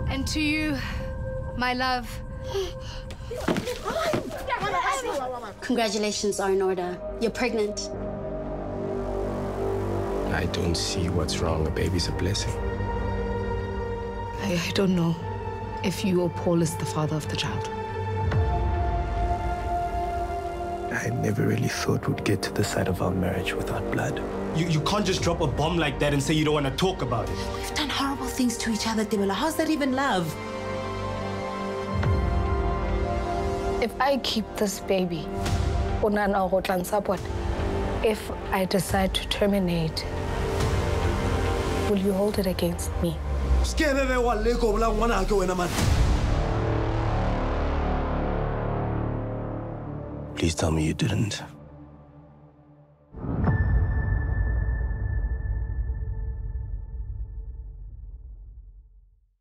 And to you, my love. Congratulations are in order. You're pregnant. I don't see what's wrong. A baby's a blessing. I don't know if you or Paul is the father of the child. I never really thought we'd get to the side of our marriage without blood. You can't just drop a bomb like that and say you don't want to talk about it. We've done horrible things to each other, Tebello. How's that even love? If I keep this baby, if I decide to terminate, will you hold it against me? Please tell me you didn't.